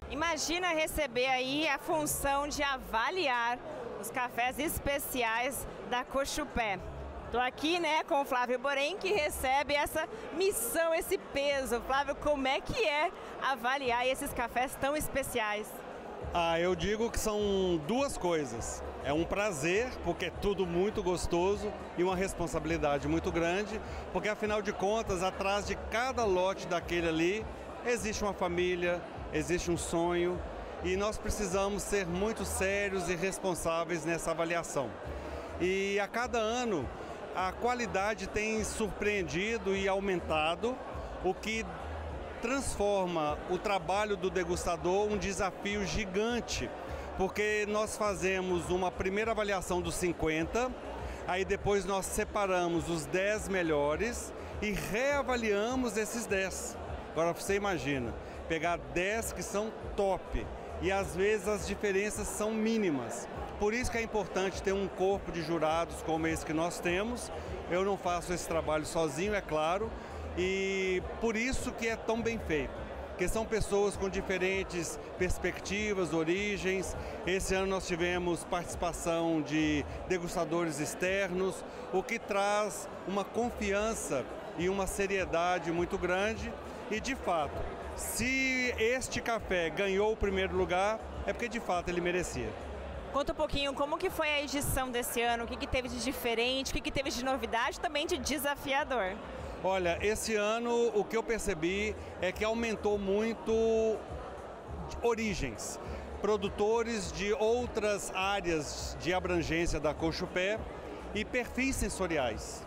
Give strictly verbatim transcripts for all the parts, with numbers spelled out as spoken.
Imagina receber aí a função de avaliar os cafés especiais da Cochupé. Estou aqui, né, com o Flávio Borém, que recebe essa missão, esse peso. Flávio, como é que é avaliar esses cafés tão especiais? Ah, eu digo que são duas coisas. É um prazer, porque é tudo muito gostoso, e uma responsabilidade muito grande, porque afinal de contas, atrás de cada lote daquele ali, existe uma família, existe um sonho, e nós precisamos ser muito sérios e responsáveis nessa avaliação. E a cada ano, a qualidade tem surpreendido e aumentado, o que transforma o trabalho do degustador um desafio gigante, porque nós fazemos uma primeira avaliação dos cinquenta, aí depois nós separamos os dez melhores e reavaliamos esses dez. Agora você imagina, pegar dez que são top e às vezes as diferenças são mínimas. Por isso que é importante ter um corpo de jurados como esse que nós temos. Eu não faço esse trabalho sozinho, é claro, e por isso que é tão bem feito, porque são pessoas com diferentes perspectivas, origens. Esse ano nós tivemos participação de degustadores externos, o que traz uma confiança e uma seriedade muito grande. E de fato, se este café ganhou o primeiro lugar, é porque de fato ele merecia. Conta um pouquinho como que foi a edição desse ano, o que, que teve de diferente, o que, que teve de novidade, também de desafiador. Olha, esse ano o que eu percebi é que aumentou muito origens, produtores de outras áreas de abrangência da Cochupé e perfis sensoriais.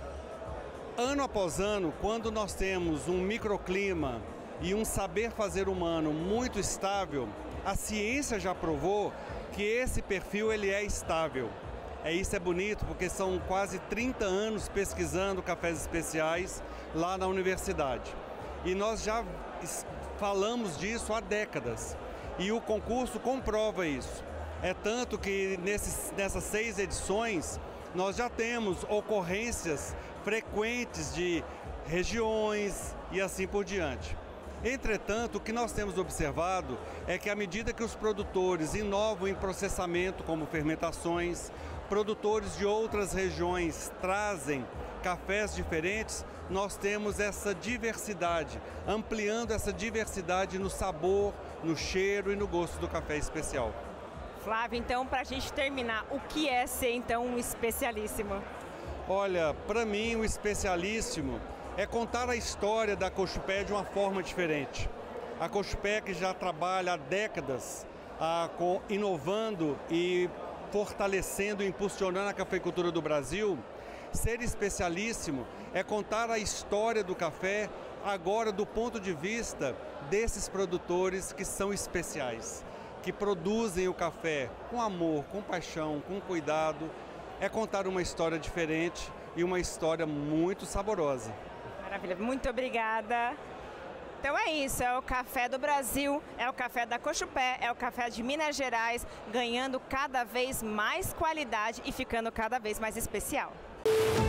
Ano após ano, quando nós temos um microclima e um saber fazer humano muito estável, a ciência já provou que esse perfil ele é estável. É, isso é bonito porque são quase trinta anos pesquisando cafés especiais lá na universidade. E nós já falamos disso há décadas. E o concurso comprova isso. É tanto que nesses, nessas seis edições nós já temos ocorrências frequentes de regiões e assim por diante. Entretanto, o que nós temos observado é que à medida que os produtores inovam em processamento, como fermentações, produtores de outras regiões trazem cafés diferentes, nós temos essa diversidade, ampliando essa diversidade no sabor, no cheiro e no gosto do café especial. Flávio, então, para a gente terminar, o que é ser então um especialíssimo? Olha, para mim o especialíssimo é contar a história da Cochupé de uma forma diferente. A Cochupé, que já trabalha há décadas ah, com, inovando e fortalecendo e impulsionando a cafeicultura do Brasil, ser especialíssimo é contar a história do café agora do ponto de vista desses produtores que são especiais, que produzem o café com amor, com paixão, com cuidado. É contar uma história diferente e uma história muito saborosa. Maravilha, muito obrigada. Então é isso, é o café do Brasil, é o café da Cochupé, é o café de Minas Gerais, ganhando cada vez mais qualidade e ficando cada vez mais especial.